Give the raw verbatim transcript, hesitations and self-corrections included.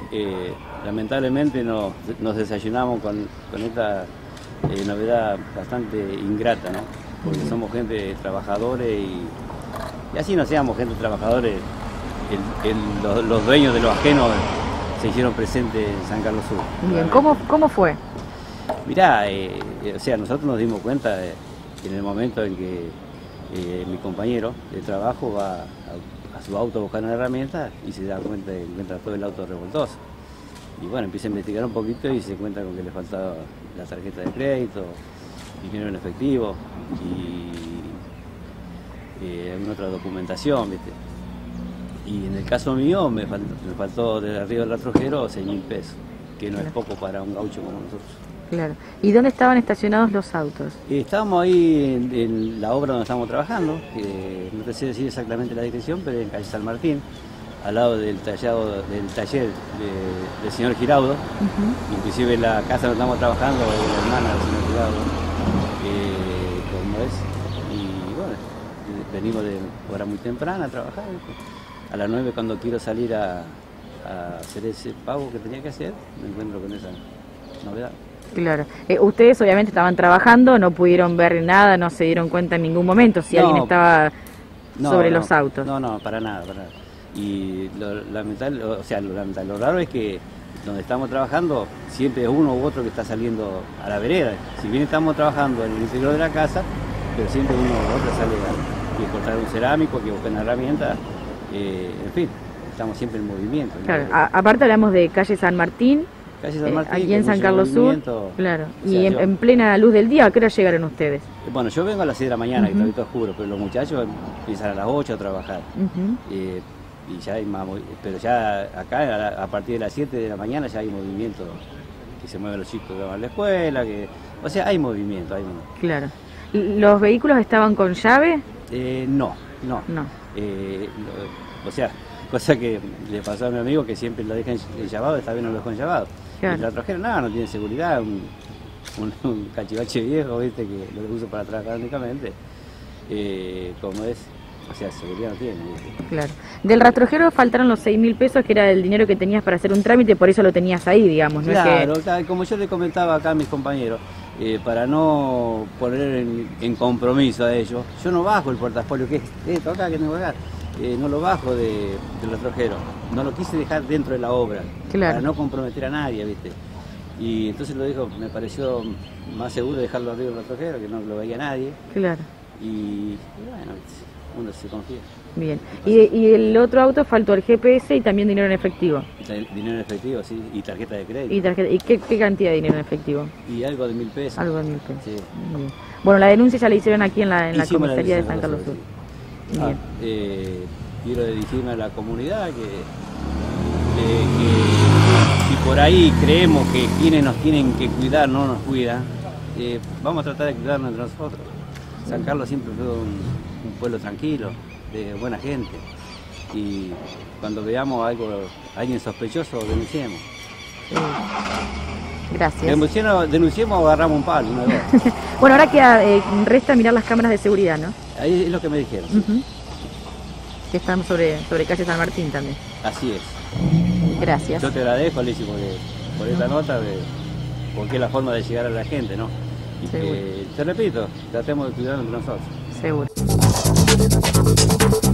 eh, lamentablemente no, nos desayunamos con, con esta eh, novedad bastante ingrata, ¿no? Porque somos gente trabajadores y, y así no seamos gente trabajadores, el, el, los, los dueños de los ajenos se hicieron presentes en San Carlos Sur. Bien, ¿cómo, cómo fue? Mirá, eh, eh, o sea, nosotros nos dimos cuenta de, en el momento en que eh, mi compañero de trabajo va a, a su auto a buscar una herramienta y se da cuenta de que encuentra todo el auto revoltoso. Y bueno, empieza a investigar un poquito y se cuenta con que le faltaba la tarjeta de crédito, dinero en efectivo y eh, alguna otra documentación, ¿viste? Y en el caso mío me faltó, me faltó desde arriba del rastrojero seis mil pesos, que no es poco para un gaucho como nosotros. Claro. ¿Y dónde estaban estacionados los autos? Eh, estábamos ahí en, en la obra donde estamos trabajando, eh, no te sé decir exactamente la dirección, pero en calle San Martín, al lado del, tallado, del taller de, del señor Giraudo. Uh-huh. Inclusive la casa donde estamos trabajando es la hermana del señor Giraudo, eh, como es. Y bueno, venimos de hora muy temprana a trabajar. A las nueve cuando quiero salir a, a hacer ese pago que tenía que hacer, me encuentro con esa novedad. Claro. Eh, ustedes obviamente estaban trabajando, no pudieron ver nada, no se dieron cuenta en ningún momento si no, alguien estaba no, sobre no, los autos. No, no, para nada, para nada. Y lo lamentable, o sea, lo lamentable, lo raro es que donde estamos trabajando siempre es uno u otro que está saliendo a la vereda. Si bien estamos trabajando en el interior de la casa, pero siempre uno u otro sale a, a cortar un cerámico, que busca una herramienta. Eh, en fin, estamos siempre en movimiento. Claro, ¿no? a, aparte hablamos de calle San Martín, calle San Martín eh, aquí en San Carlos Sur, claro, y sea, en, yo, en plena luz del día, ¿a qué hora llegaron ustedes? Bueno, yo vengo a las seis de la mañana, uh-huh. que está todo oscuro, pero los muchachos empiezan a las ocho a trabajar, uh-huh. eh, y ya hay más, pero ya acá a, a partir de las siete de la mañana ya hay movimiento, que se mueven los chicos que van a la escuela, que, o sea, hay movimiento, hay movimiento. Claro. ¿Los vehículos estaban con llave? Eh, no, no. no. Eh, lo, o sea, cosa que le pasó a mi amigo que siempre lo deja enllavado, esta vez no lo dejó enllavado. Claro. Y la trajeron, nada, no tiene seguridad, un, un, un cachivache viejo, viste, que lo uso para trabajar únicamente, eh, como es, o sea, seguridad no tiene. ¿viste? Claro. Del rastrojero faltaron los seis mil pesos, que era el dinero que tenías para hacer un trámite, por eso lo tenías ahí, digamos, ¿no? Claro, es que... como yo le comentaba acá a mis compañeros, Eh, para no poner en, en compromiso a ellos, yo no bajo el portafolio, que es esto acá que tengo acá, eh, no lo bajo de, del rastrojero, no lo quise dejar dentro de la obra, claro. para no comprometer a nadie, ¿viste? Y entonces lo dijo, me pareció más seguro dejarlo arriba del rastrojero, que no lo veía nadie. Claro. Y, y bueno, uno se confía. Bien. ¿Y, y el otro auto faltó el G P S y también dinero en efectivo? Dinero en efectivo, sí, y tarjeta de crédito. ¿Y, tarjeta, y qué, qué cantidad de dinero en efectivo? Y algo de mil pesos. Algo de mil pesos. Sí. Bien. Bueno, la denuncia ya la hicieron aquí en la, en la comisaría de San Carlos Sur. Sí. Ah, eh, quiero dirigirme a la comunidad que, que, que si por ahí creemos que quienes nos tienen que cuidar no nos cuidan, eh, vamos a tratar de cuidarnos entre nosotros. San Carlos siempre fue un, un pueblo tranquilo, de buena gente, y cuando veamos algo, alguien sospechoso, denunciemos. Sí. Gracias. Denunciemos, denunciemos o agarramos un palo, una vez. Bueno, ahora queda, eh, resta mirar las cámaras de seguridad, ¿no? Ahí es lo que me dijeron. Uh-huh. Que están sobre, sobre calle San Martín también. Así es. Gracias. Yo te agradezco, Alicia, por, por esta nota, de, porque es la forma de llegar a la gente, ¿no? Y que, te repito, tratemos de cuidarnos entre nosotros. Seguro.